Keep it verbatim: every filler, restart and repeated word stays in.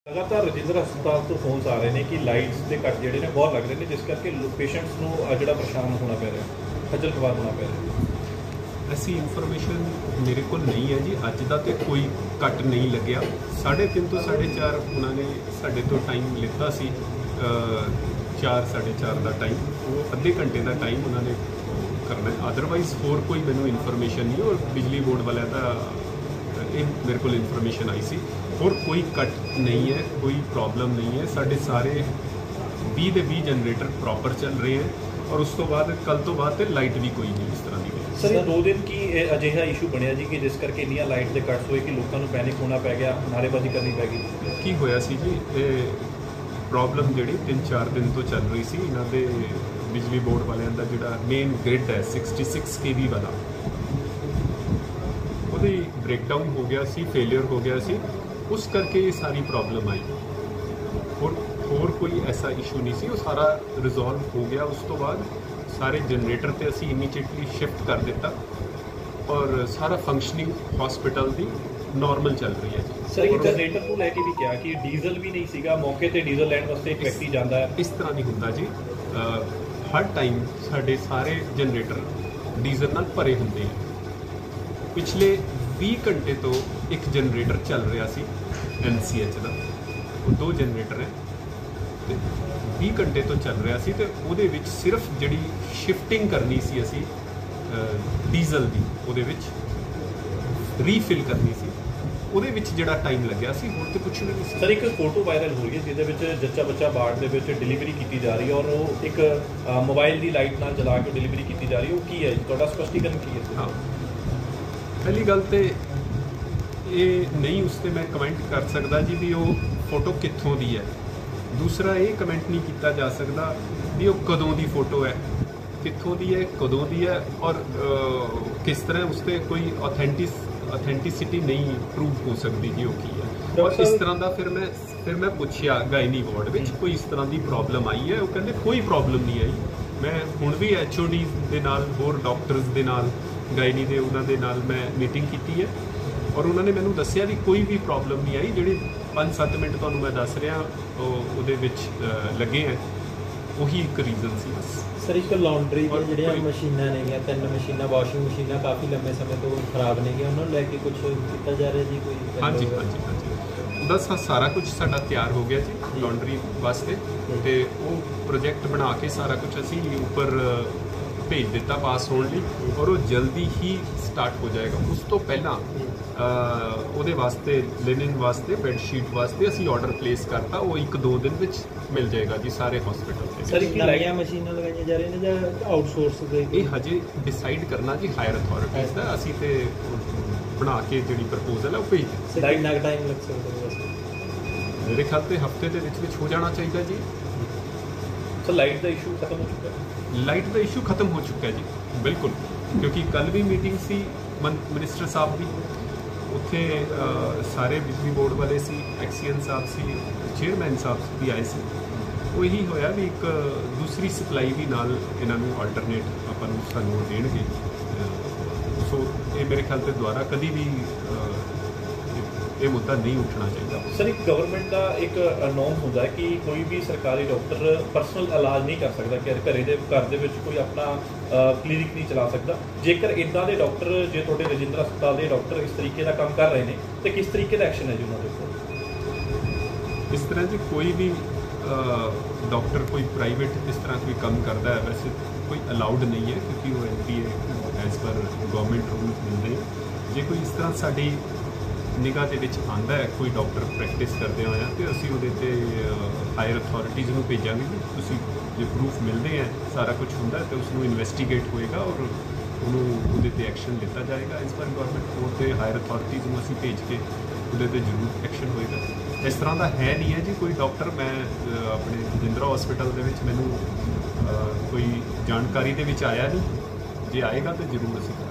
लगातार रजिंद्रा हस्पताल तो फोन आ रहे हैं कि लाइट्स के कट जोड़े ने बहुत लग रहे हैं, जिस करके पेशेंट्स को जो परेशान होना पै रहा, खज्जल खवार होना पै रहा। ऐसी इन्फॉर्मेशन मेरे को नहीं है जी। अज का तो कोई कट नहीं लग्या। साढ़े तीन तो साढ़े चार उन्होंने साढ़े तो टाइम लिता सी, चार साढ़े चार का टाइम, वो अद्धे घंटे का टाइम उन्होंने करना है। अदरवाइज होर कोई मैनू इन्फॉर्मेशन नहीं। और बिजली बोर्ड वाले का ये मेरे को इन्फॉर्मेशन आई सी, और कोई कट नहीं है, कोई प्रॉब्लम नहीं है। साढ़े सारे बीस के बीस जनरेटर प्रॉपर चल रहे हैं, और उस तो बाद कल तो बाद लाइट भी कोई नहीं इस तरह की। सर ये दो दिन की अजिहा इशू बनया जी कि जिस करके इन्नियां लाइट के कट्स हुए कि लोगों को पैनिक होना पै गया, नारेबाजी करनी पै गई। की होया सी जी, ये प्रॉब्लम जी तीन चार दिन तो चल रही सी। इन्हों के बिजली बोर्ड वालों का जोड़ा मेन ग्रिड है सिक्सटी सिक्स के वी वाला, वो ब्रेकडाउन हो गया सी, फेलियर हो गया सी, उस करके ये सारी प्रॉब्लम आई। और होर कोई ऐसा इशू नहीं सी, वो सारा रिजॉल्व हो गया। उस तो बाद सारे जनरेटर तो असी इमीजिएटली शिफ्ट कर दिता, और सारा फंक्शनिंग हॉस्पिटल की नॉर्मल चल रही है जी। सर एक जनरेटर को लैके भी क्या कि डीजल भी नहीं सीगा, मौके पर डीजल लैन वास्ते एक व्यक्ति जाता है। इस तरह नहीं होंदा जी। आ, हर टाइम साढ़े सारे जनरेटर डीजल नाल भरे होंगे हैं। पिछले बीस घंटे तो एक जनरेटर चल रहा सी एन सी एच का, वो दो जनरेटर है, बीस घंटे तो चल रहा सी। तो उहदे विच सिर्फ जिहड़ी शिफ्टिंग करनी सी असी डीजल की, उहदे विच रीफिल करनी सी, उहदे विच जिहड़ा टाइम लग्या सी, होर तो कुछ नहीं सी। सर एक फोटो वायरल हो रही है जिहदे विच जच्चा बच्चा वार्ड दे विच डिलीवरी की जा रही है, और वो एक मोबाइल की लाइट नाल जला के डिलीवरी की जा रही है, वो की है तुहाडा स्पष्टीकरण की है? हाँ, पहली गल तो ये नहीं, उस पर मैं कमेंट कर सकता जी भी वो फोटो कित्थों दी है। दूसरा ये कमेंट नहीं किया जा सकता भी वो कदों की फोटो है, कित्थों दी है, कदों दी है, और आ, किस तरह उस पर कोई ऑथेंटिस ऑथेंटिसिटी नहीं प्रूव हो सकती जी वो की है। और इस तरह का फिर मैं फिर मैं पूछया गायनी वार्ड में कोई इस तरह की प्रॉब्लम आई है, वो कहते कोई प्रॉब्लम नहीं आई। मैं हुण भी एच ओ डी के नाल होर डॉक्टर्स के नाल गायनी दे उन्हां दे नाल मैं मीटिंग की है, और उन्होंने मैनू दस्सिया भी कोई भी प्रॉब्लम नहीं आई। जिहड़ी पाँच सत्त मिनट तुहानूं मैं दस रहा उहदे विच लगे हैं, वही एक रीजन सी बस। सर एक लॉन्ड्री दी जिहड़ियां मशीनां ने तीन मशीनां वाशिंग मशीनां काफ़ी लंबे समय तो खराब ने उन्होंने लैके कुछ किया जा रहा जी कोई? हाँ जी हाँ जी हाँ जी दस सारा कुछ साडा तैयार हो गया जी लॉन्ड्री वास्ते, तो वो प्रोजेक्ट बना के सारा कुछ असी ऊपर भेज दिता पास होने लिए, और वो जल्दी ही स्टार्ट हो जाएगा। उस तो पहला ਉਹਦੇ वास्ते लिनिन वास्ते बेडशीट वास्ते असी ऑर्डर प्लेस करता, वो एक दो दिन विच मिल जाएगा जी सारे हॉस्पिटल से। सर नवीं मशीनां लगाईਆਂ जा रही ने ਜਾਂ आउटसोर्स ਦੇ? ਇਹ ਹਜੇ डिसाइड करना जी हायर अथॉरिटीज़ ਦਾ। ਅਸੀਂ ਤੇ ਬਣਾ ਕੇ ਜਿਹੜੀ ਪ੍ਰਪੋਜ਼ਲ ਹੈ ਉਹ ਭੇਜ ਦਿੱਤੀ। ਕਿੰਨਾ ਟਾਈਮ ਲੱਗ ਸਕਦਾ ਹੈ? ਮੇਰੇ ਖਿਆਲ ਤੇ ਹਫਤੇ ਦੇ ਵਿੱਚ ਵਿੱਚ ਹੋ ਜਾਣਾ ਚਾਹੀਦਾ ਜੀ। ਸਰ ਲਾਈਟ ਦਾ ਇਸ਼ੂ ਖਤਮ ਹੋ ਚੁੱਕਾ ਹੈ? ਲਾਈਟ ਦਾ ਇਸ਼ੂ ਖਤਮ ਹੋ ਚੁੱਕਾ ਹੈ ਜੀ ਬਿਲकुल, क्योंकि कल भी मीटिंग सी मिनिस्टर साहब की, उत्थे सारे बिजली बोर्ड वाले सी, एक्सीएन साहब सी, चेयरमैन साहब भी आए सी। वो यही होया भी एक दूसरी सप्लाई भी नाल इन्हां नूं अल्टरनेट आपां नूं सानूं देणगे। सो ये मेरे ख्याल से दुबारा कभी भी ये मुद्दा नहीं उठना चाहिए। सर एक गवर्नमेंट का एक नॉर्म होता है कि कोई भी सरकारी डॉक्टर परसनल इलाज नहीं कर सकता, कि घरे दे घर दे विच कोई अपना क्लीनिक नहीं चला सकता। जेकर इदां दे डॉक्टर जे तुहाडे रजिंद्रा हस्पताल के डॉक्टर इस तरीके का काम कर रहे हैं तो किस तरीके का एक्शन है जी उन्होंने कोल? इस तरह जी कोई भी डॉक्टर कोई प्राइवेट इस तरह कोई काम करता है वैसे कोई अलाउड नहीं है, क्योंकि वो एन पी ए एज पर गवर्नमेंट रूल मिलते हैं। जे कोई इस तरह साड़ी निगाह ਦੇ ਵਿੱਚ ਆਂਦਾ ਹੈ ਕੋਈ ਡਾਕਟਰ ਪ੍ਰੈਕਟਿਸ ਕਰਦੇ ਹੋਇਆ, ਤੇ ਅਸੀਂ ਉਹਦੇ ਤੇ ਹਾਇਰ ਅਥਾਰਟੀਜ਼ ਨੂੰ ਭੇਜਾਂਗੇ ਕਿ ਤੁਸੀਂ ਜੇ ਪ੍ਰੂਫ ਮਿਲਦੇ ਆ ਸਾਰਾ ਕੁਝ ਹੁੰਦਾ ਤੇ ਉਸ ਨੂੰ ਇਨਵੈਸਟੀਗੇਟ ਹੋਏਗਾ, ਔਰ ਉਹਨੂੰ ਉਹਦੇ ਤੇ ਐਕਸ਼ਨ ਲਿੱਤਾ ਜਾਏਗਾ। ਇਸ ਪਰ ਗਵਰਨਮੈਂਟ ਕੋਲ ਤੇ ਹਾਇਰ ਅਥਾਰਟੀਜ਼ ਨੂੰ ਅਸੀਂ ਭੇਜ ਕੇ ਉਹਦੇ ਤੇ ਜ਼ਰੂਰ ਐਕਸ਼ਨ ਹੋਏਗਾ। ਇਸ ਤਰ੍ਹਾਂ ਦਾ ਹੈ ਨਹੀਂ ਹੈ ਜੀ ਕੋਈ ਡਾਕਟਰ। ਮੈਂ ਆਪਣੇ ਰਜਿੰਦਰਾ ਹਸਪੀਟਲ ਦੇ ਵਿੱਚ ਮੈਨੂੰ ਕੋਈ ਜਾਣਕਾਰੀ ਦੇ ਵਿੱਚ ਆਇਆ ਨਹੀਂ, ਜੇ ਆਏਗਾ ਤਾਂ ਜ਼ਰੂਰ ਅਸੀਂ